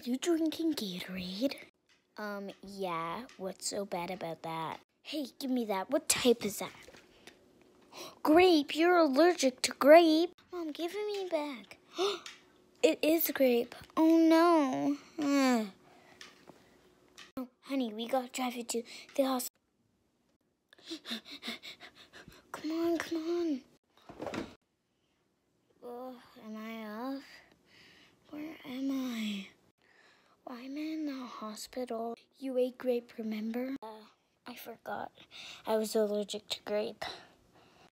you drinking Gatorade? Yeah. What's so bad about that? Hey, give me that. What type is that? Grape. You're allergic to grape. Mom, give me back. It is grape. Oh, no. Oh, honey, we gotta drive you to the hospital. Come on, come on. Oh, am I off? Where am I? Why am I in the hospital? You ate grape, remember? I forgot. I was allergic to grape.